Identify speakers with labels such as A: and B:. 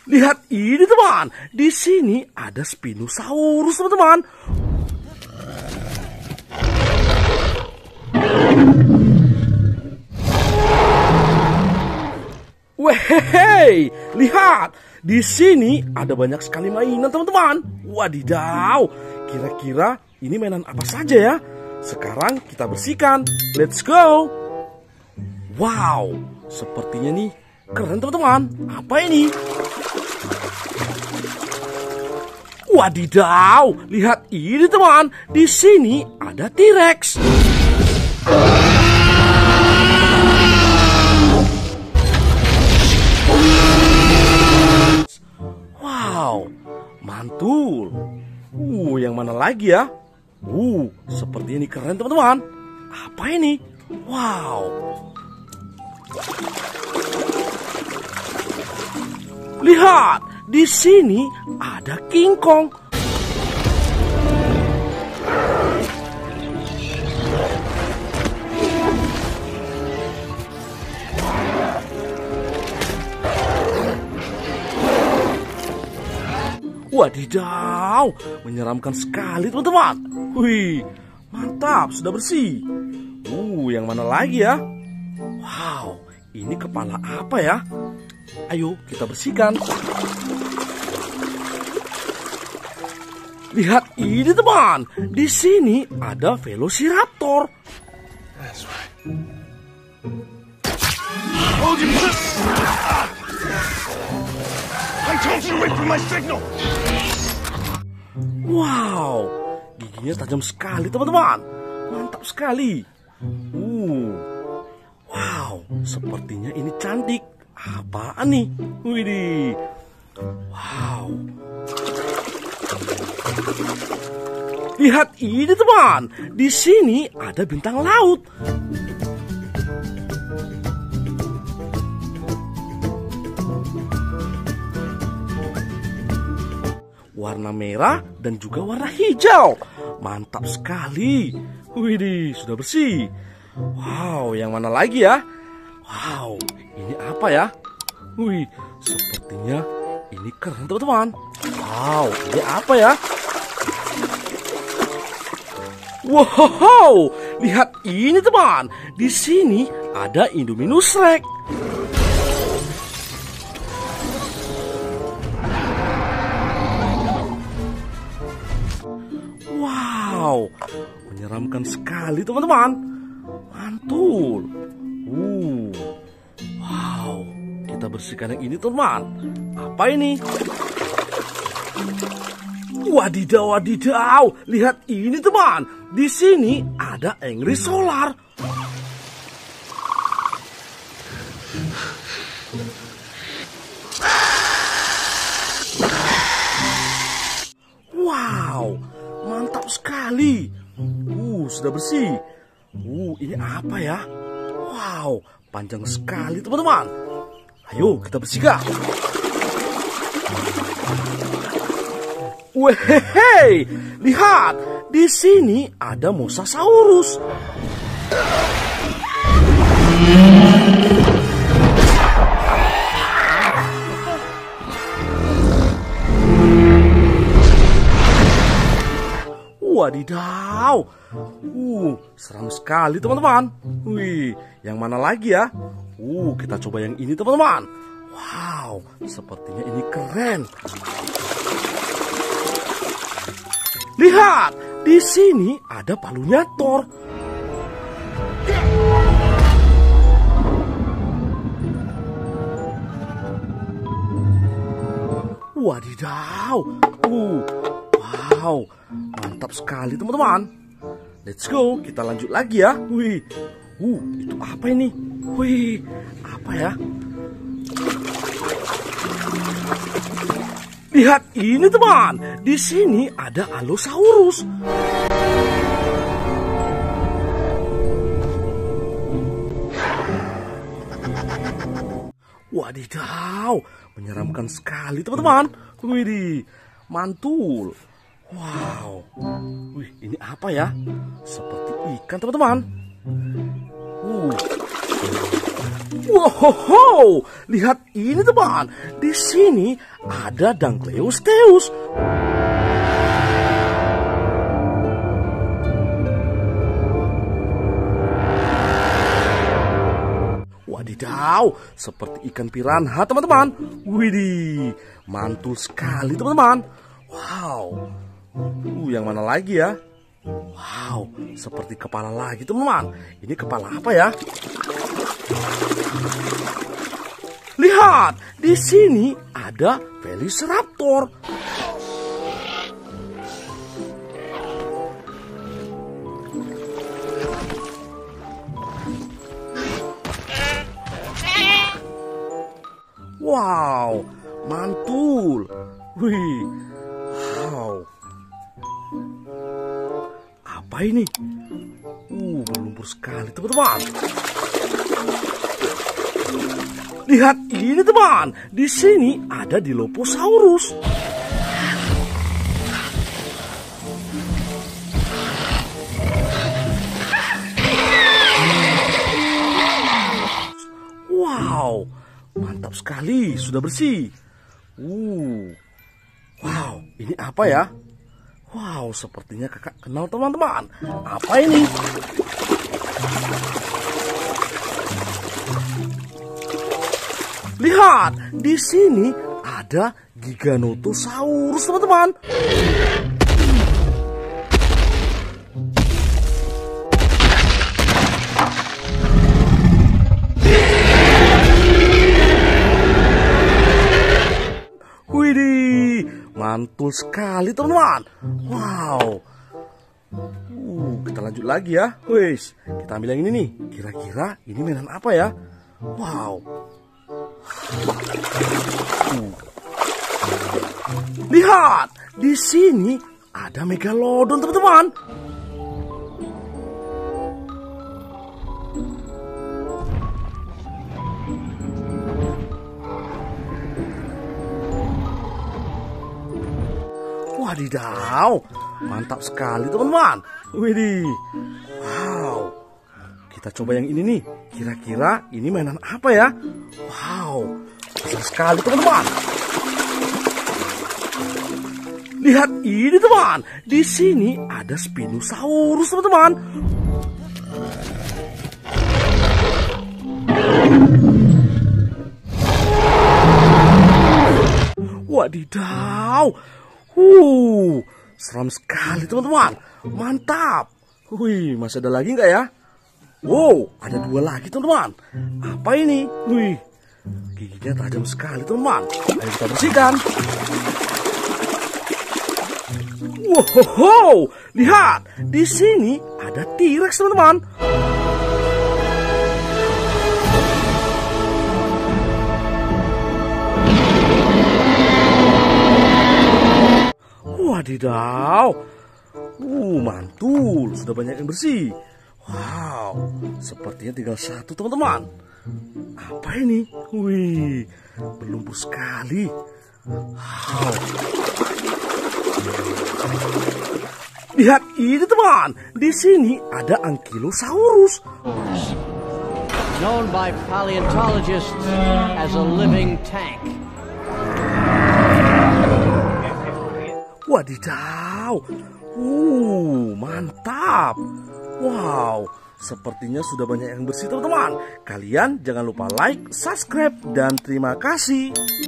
A: Lihat ini teman, di sini ada Spinosaurus teman-teman. Wehehe, lihat, di sini ada banyak sekali mainan teman-teman. Wadidaw, kira-kira ini mainan apa saja ya? Sekarang kita bersihkan. Let's go. Wow, sepertinya nih keren teman-teman. Apa ini? Wadidaw, lihat ini teman. Di sini ada T-Rex. Wow, mantul. Yang mana lagi ya? Seperti ini keren teman-teman. Apa ini? Wow. Lihat, di sini ada King Kong. Wadidaw, menyeramkan sekali teman-teman. Wih, mantap, sudah bersih. Yang mana lagi ya? Wow, ini kepala apa ya? Ayo kita bersihkan. Lihat ini teman, di sini ada Velociraptor.
B: That's right. Hold your puss! I told you wait for my signal.
A: Wow, giginya tajam sekali teman-teman. Mantap sekali. Wow, sepertinya ini cantik. Apaan nih? Widih. Wow. Lihat ini teman. Di sini ada bintang laut. Warna merah dan juga warna hijau. Mantap sekali. Widih, sudah bersih. Wow, yang mana lagi ya? Wow, ini apa ya? Wih, sepertinya ini keren teman-teman. Wow, ini apa ya? Wow, lihat ini teman. Di sini ada Indominus Rex. Wow, menyeramkan sekali teman-teman. Mantul. Wow, kita bersihkan yang ini teman. Apa ini? Wadidaw, wadidaw. Lihat ini teman. Di sini ada Angry Solar. Wow, mantap sekali. Sudah bersih. Ini apa ya? Wow, panjang sekali teman-teman. Ayo kita bersihkan. Wehehe, lihat, di sini ada Mosasaurus. Wadidaw. Seram sekali teman-teman. Wih, yang mana lagi ya? Kita coba yang ini teman-teman. Wow, sepertinya ini keren. Lihat, di sini ada palunya Thor. Wadidaw. Wow, mantap sekali teman-teman. Let's go, kita lanjut lagi ya. Wih, itu apa ini? Wih, apa ya? Lihat ini teman, di sini ada Allosaurus. Wadidaw, menyeramkan sekali teman-teman. Wih, mantul. Wow, ini apa ya? Seperti ikan teman-teman. Wow, lihat ini teman. Di sini ada Dangleosteus. Wadidaw, seperti ikan piranha teman-teman. Widih, mantul sekali teman-teman. Wow, yang mana lagi ya? Wow, seperti kepala lagi teman-teman. Ini kepala apa ya? Lihat, di sini ada Velociraptor. Wow, mantul. Wih, wow. Apa ini? Berlumpur sekali teman-teman. Lihat ini teman, di sini ada Dilophosaurus. Wow, mantap sekali, sudah bersih. Wow, ini apa ya? Wow, sepertinya kakak kenal teman-teman. Apa ini? Lihat, di sini ada Giganotosaurus teman-teman. Widih, mantul sekali teman-teman. Wow. Kita lanjut lagi ya. Wis, kita ambil yang ini nih. Kira-kira ini mainan apa ya? Wow. Lihat, di sini ada Megalodon teman-teman. Wadidaw, mantap sekali teman-teman. Widih, wow. Kita coba yang ini nih. Kira-kira ini mainan apa ya? Wow, besar sekali teman-teman. Lihat ini teman. Di sini ada Spinosaurus teman-teman. Wadidaw. Seram sekali teman-teman. Mantap. Wih, masih ada lagi nggak ya? Wow, ada dua lagi teman-teman. Apa ini? Wih, giginya tajam sekali teman-teman. Ayo kita bersihkan. Wow, lihat, di sini ada T-Rex teman-teman. Wadidaw, mantul, sudah banyak yang bersih. Wow, sepertinya tinggal satu teman-teman. Apa ini? Wih, berlumpur sekali. Wow. Lihat ini teman, di sini ada Ankylosaurus.
C: Known by paleontologists as a living tank.
A: Wadidaw, mantap. Wow, sepertinya sudah banyak yang bersih teman-teman. Kalian jangan lupa like, subscribe, dan terima kasih.